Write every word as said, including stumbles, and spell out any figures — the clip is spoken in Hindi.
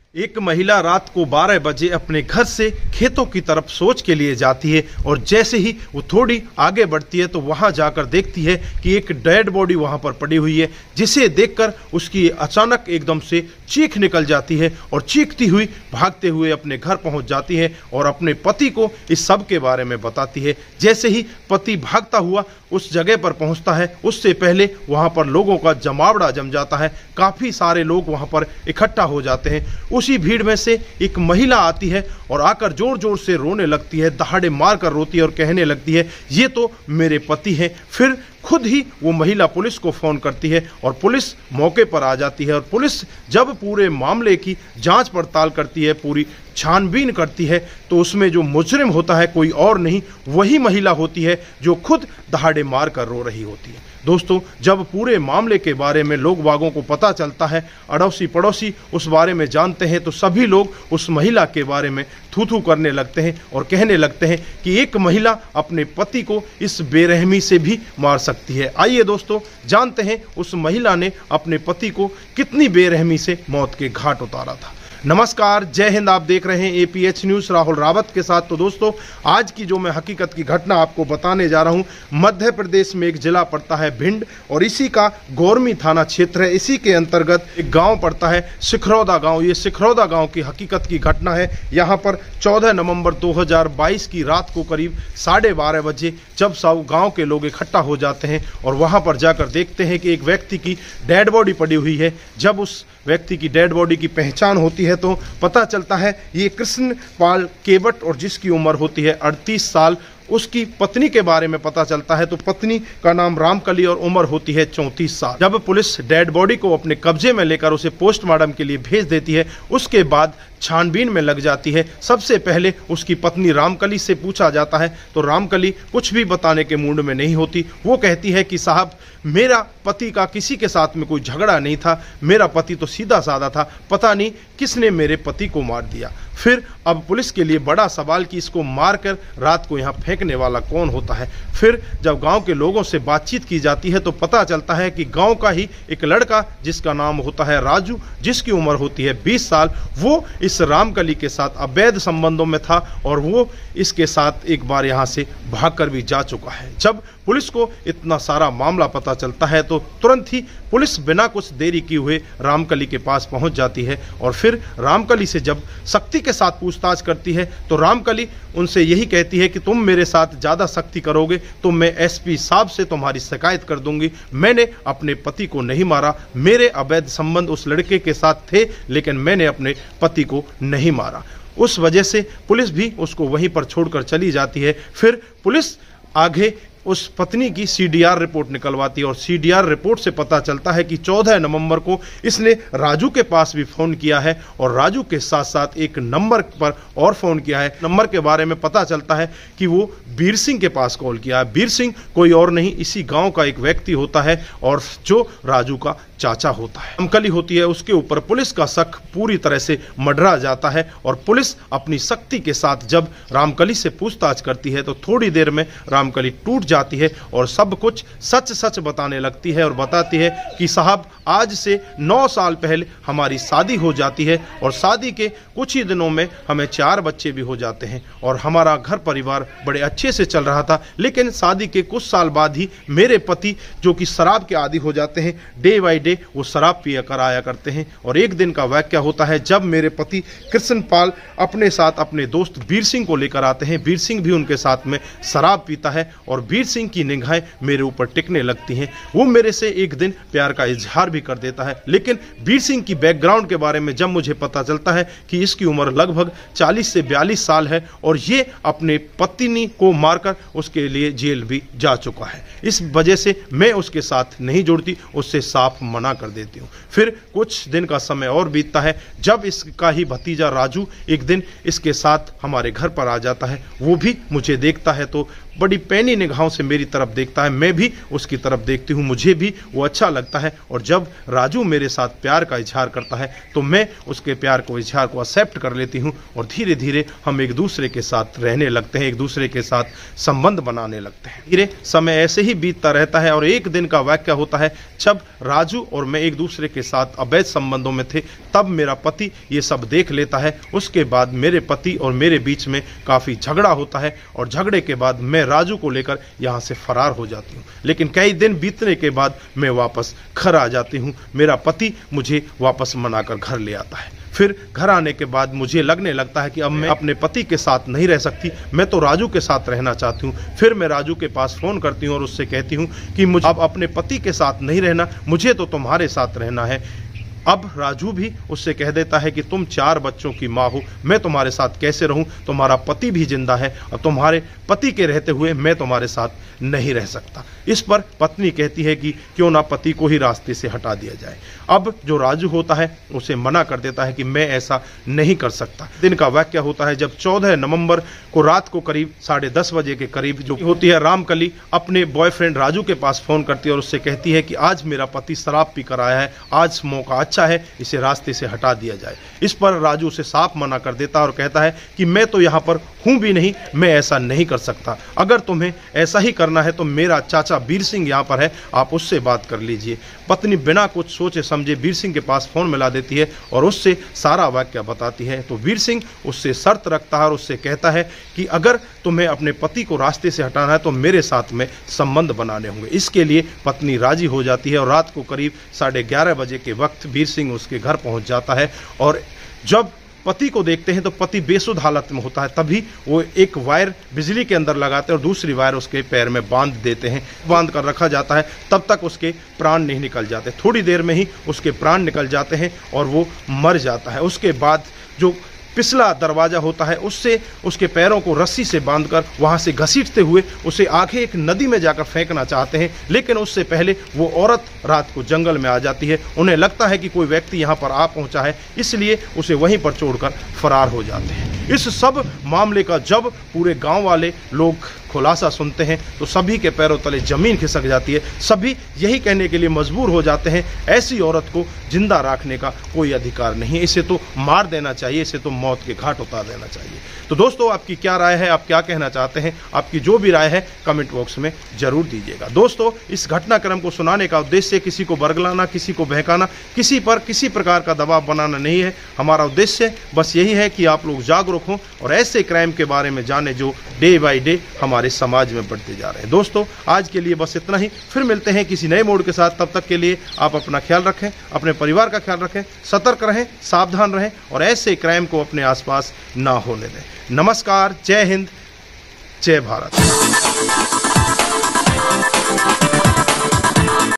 एक महिला रात को बारह बजे अपने घर से खेतों की तरफ शौच के लिए जाती है और जैसे ही वो थोड़ी आगे बढ़ती है तो वहां जाकर देखती है कि एक डेड बॉडी वहां पर पड़ी हुई है, जिसे देखकर उसकी अचानक एकदम से चीख निकल जाती है और चीखती हुई भागते हुए अपने घर पहुंच जाती है और अपने पति को इस सब के बारे में बताती है। जैसे ही पति भागता हुआ उस जगह पर पहुंचता है, उससे पहले वहां पर लोगों का जमावड़ा जम जाता है। काफी सारे लोग वहां पर इकट्ठा हो जाते हैं। उसी भीड़ में से एक महिला आती है और आकर जोर जोर से रोने लगती है, दहाड़े मार कर रोती है और कहने लगती है, ये तो मेरे पति हैं। फिर खुद ही वो महिला पुलिस को फोन करती है और पुलिस मौके पर आ जाती है और पुलिस जब पूरे मामले की जांच पड़ताल करती है, पूरी छानबीन करती है, तो उसमें जो मुजरिम होता है कोई और नहीं, वही महिला होती है जो खुद दहाड़े मार कर रो रही होती है। दोस्तों, जब पूरे मामले के बारे में लोग बागों को पता चलता है, अड़ोसी पड़ोसी उस बारे में जानते हैं, तो सभी लोग उस महिला के बारे में थू थू करने लगते हैं और कहने लगते हैं कि एक महिला अपने पति को इस बेरहमी से भी मार सकती है। आइए दोस्तों, जानते हैं उस महिला ने अपने पति को कितनी बेरहमी से मौत के घाट उतारा था। नमस्कार, जय हिंद। आप देख रहे हैं एपीएच न्यूज राहुल रावत के साथ। तो दोस्तों, आज की जो मैं हकीकत की घटना आपको बताने जा रहा हूं, मध्य प्रदेश में एक जिला पड़ता है भिंड और इसी का गोरमी थाना क्षेत्र है। इसी के अंतर्गत एक गांव पड़ता है सिखरौदा गांव। ये सिखरौदा गांव की हकीकत की घटना है। यहां पर चौदह नवंबर दो हज़ार बाईस की रात को करीब साढ़े बारह बजे जब सब गाँव के लोग इकट्ठा हो जाते हैं और वहां पर जाकर देखते हैं कि एक व्यक्ति की डेड बॉडी पड़ी हुई है। जब उस व्यक्ति की डेड बॉडी की पहचान होती है तो पता चलता है ये कृष्ण पाल केवट और जिसकी उम्र होती है अड़तीस साल। उसकी पत्नी के बारे में पता चलता है तो पत्नी का नाम रामकली और उम्र होती है चौंतीस साल। जब पुलिस डेड बॉडी को अपने कब्जे में लेकर उसे पोस्टमार्टम के लिए भेज देती है, उसके बाद छानबीन में लग जाती है। सबसे पहले उसकी पत्नी रामकली से पूछा जाता है तो रामकली कुछ भी बताने के मूड में नहीं होती। वो कहती है कि साहब, मेरा पति का किसी के साथ में कोई झगड़ा नहीं था, मेरा पति तो सीधा साधा था, पता नहीं किसने मेरे पति को मार दिया। फिर अब पुलिस के लिए बड़ा सवाल कि इसको मारकर रात को यहाँ फेंकने वाला कौन होता है। फिर जब गांव के लोगों से बातचीत की जाती है तो पता चलता है कि गांव का ही एक लड़का जिसका नाम होता है राजू, जिसकी उम्र होती है बीस साल, वो इस रामकली के साथ अवैध संबंधों में था और वो इसके साथ एक बार यहाँ से भागकर भी जा चुका है। जब पुलिस को इतना सारा मामला पता चलता है तो तुरंत ही पुलिस बिना कुछ देरी किए हुए रामकली के पास पहुंच जाती है और फिर रामकली से जब सख्ती के साथ पूछताछ करती है तो रामकली उनसे यही कहती है कि तुम मेरे साथ ज़्यादा सख्ती करोगे तो मैं एसपी साहब से तुम्हारी शिकायत कर दूंगी। मैंने अपने पति को नहीं मारा, मेरे अवैध संबंध उस लड़के के साथ थे, लेकिन मैंने अपने पति को नहीं मारा। उस वजह से पुलिस भी उसको वहीं पर छोड़कर चली जाती है। फिर पुलिस आगे उस पत्नी की सीडीआर रिपोर्ट निकलवाती है और सीडीआर रिपोर्ट से पता चलता है कि चौदह नवंबर को इसने राजू के पास भी फ़ोन किया है और राजू के साथ साथ एक नंबर पर और फ़ोन किया है। नंबर के बारे में पता चलता है कि वो वीर सिंह के पास कॉल किया है। वीर सिंह कोई और नहीं, इसी गांव का एक व्यक्ति होता है और जो राजू का चाचा होता है। रामकली होती है, उसके ऊपर पुलिस का शक पूरी तरह से मडरा जाता है और पुलिस अपनी सख्ती के साथ जब रामकली से पूछताछ करती है तो थोड़ी देर में रामकली टूट जाती है और सब कुछ सच सच बताने लगती है और बताती है कि साहब, आज से नौ साल पहले हमारी शादी हो जाती है और शादी के कुछ ही दिनों में हमें चार बच्चे भी हो जाते हैं और हमारा घर परिवार बड़े अच्छे से चल रहा था, लेकिन शादी के कुछ साल बाद ही मेरे पति जो कि शराब के आदी हो जाते हैं, डे बाई डे वो शराब पिया कर आया करते हैं। और एक दिन का वाक्य होता है जब मेरे पति कृष्णपाल अपने साथ अपने दोस्त वीर सिंह को लेकर आते हैं। वीर सिंह भी उनके साथ में शराब पीता है और वीर सिंह की निगाहें मेरे ऊपर टिकने लगती हैं। वो मेरे से एक दिन प्यार का इजहार भी कर देता है, लेकिन वीर सिंह की बैकग्राउंड के बारे में जब मुझे पता चलता है कि इसकी उम्र लगभग चालीस से बयालीस साल है और ये अपने पत्नी को मारकर उसके लिए जेल भी जा चुका है, इस वजह से मैं उसके साथ नहीं जुड़ती, उससे साफ मना कर देती हूँ। फिर कुछ दिन का समय और बीतता है जब इसका ही भतीजा राजू एक दिन इसके साथ हमारे घर पर आ जाता है। वो भी मुझे देखता है तो बड़ी पैनी निगाहों से मेरी तरफ देखता है, मैं भी उसकी तरफ देखती हूँ, मुझे भी वो अच्छा लगता है। और जब राजू मेरे साथ प्यार का इजहार करता है तो मैं उसके प्यार को इजहार को एक्सेप्ट कर लेती हूँ और धीरे धीरे हम एक दूसरे के साथ रहने लगते हैं, एक दूसरे के साथ संबंध बनाने लगते हैं। धीरे समय ऐसे ही बीतता रहता है और एक दिन का वाक्य होता है जब राजू और मैं एक दूसरे के साथ अवैध संबंधों में थे, तब मेरा पति ये सब देख लेता है। उसके बाद मेरे पति और मेरे बीच में काफ़ी झगड़ा होता है और झगड़े के बाद मैं राजू को लेकर यहाँ से फरार हो जाती हूँ। लेकिन कई दिन बीतने के बाद मैं वापस घर आ जाती हूँ। मेरा पति मुझे वापस मनाकर घर ले आता है। फिर घर आने के बाद मुझे लगने लगता है कि अब मैं अपने पति के साथ नहीं रह सकती, मैं तो राजू के साथ रहना चाहती हूँ। फिर मैं राजू के पास फ़ोन करती हूँ और उससे कहती हूँ कि मुझे अब अपने पति के साथ नहीं रहना, मुझे तो तुम्हारे साथ रहना है। अब राजू भी उससे कह देता है कि तुम चार बच्चों की माँ हो, मैं तुम्हारे साथ कैसे रहूं, तुम्हारा पति भी जिंदा है और तुम्हारे पति के रहते हुए मैं तुम्हारे साथ नहीं रह सकता। इस पर पत्नी कहती है कि क्यों ना पति को ही रास्ते से हटा दिया जाए। अब जो राजू होता है उसे मना कर देता है कि मैं ऐसा नहीं कर सकता। दिन का वाक्य होता है जब चौदह नवंबर को रात को करीब साढ़े दस बजे के करीब जो होती है, रामकली अपने बॉयफ्रेंड राजू के पास फोन करती है और उससे कहती है कि आज मेरा पति शराब पी कर आया है, आज मौका अच्छा है, इसे रास्ते से हटा दिया जाए। इस पर राजू उसे साफ मना कर देता है और कहता है कि मैं तो यहाँ पर हूँ भी नहीं, मैं ऐसा नहीं कर सकता। अगर तुम्हें ऐसा ही करना है तो मेरा चाचा वीर सिंह यहाँ पर है, आप उससे बात कर लीजिए। पत्नी बिना कुछ सोचे समझे वीर सिंह के पास फोन मिला देती है और उससे सारा वाक्य बताती है। तो वीर सिंह उससे शर्त रखता है और उससे कहता है कि अगर तुम्हें अपने पति को रास्ते से हटाना है तो मेरे साथ में संबंध बनाने होंगे। इसके लिए पत्नी राजी हो जाती है और रात को करीब साढ़े ग्यारह बजे के वक्त वीर सिंह उसके घर पहुंच जाता है और जब पति को देखते हैं तो पति बेसुध हालत में होता है। तभी वो एक वायर बिजली के अंदर लगाते हैं और दूसरी वायर उसके पैर में बांध देते हैं, बांध कर रखा जाता है। तब तक उसके प्राण नहीं निकल जाते, थोड़ी देर में ही उसके प्राण निकल जाते हैं और वो मर जाता है। उसके बाद जो पिछला दरवाजा होता है उससे उसके पैरों को रस्सी से बांधकर वहां से घसीटते हुए उसे आगे एक नदी में जाकर फेंकना चाहते हैं, लेकिन उससे पहले वो औरत रात को जंगल में आ जाती है। उन्हें लगता है कि कोई व्यक्ति यहाँ पर आ पहुंचा है, इसलिए उसे वहीं पर छोड़कर फरार हो जाते हैं। इस सब मामले का जब पूरे गांव वाले लोग खुलासा सुनते हैं तो सभी के पैरों तले जमीन खिसक जाती है। सभी यही कहने के लिए मजबूर हो जाते हैं ऐसी औरत को जिंदा रखने का कोई अधिकार नहीं है, इसे तो मार देना चाहिए, इसे तो मौत के घाट उतार देना चाहिए। तो दोस्तों, आपकी क्या राय है, आप क्या कहना चाहते हैं? आपकी जो भी राय है कमेंट बॉक्स में जरूर दीजिएगा। दोस्तों, इस घटनाक्रम को सुनाने का उद्देश्य किसी को बरगलाना, किसी को बहकाना, किसी पर किसी प्रकार का दबाव बनाना नहीं है। हमारा उद्देश्य बस यही है कि आप लोग जागरूक हों और ऐसे क्राइम के बारे में जाने जो डे बाई डे हमारे समाज में बढ़ते जा रहे हैं। दोस्तों, आज के लिए बस इतना ही, फिर मिलते हैं किसी नए मोड के साथ। तब तक के लिए आप अपना ख्याल रखें, अपने परिवार का ख्याल रखें, सतर्क रहें, सावधान रहें और ऐसे क्राइम को अपने आसपास ना होने दें। नमस्कार, जय हिंद, जय भारत।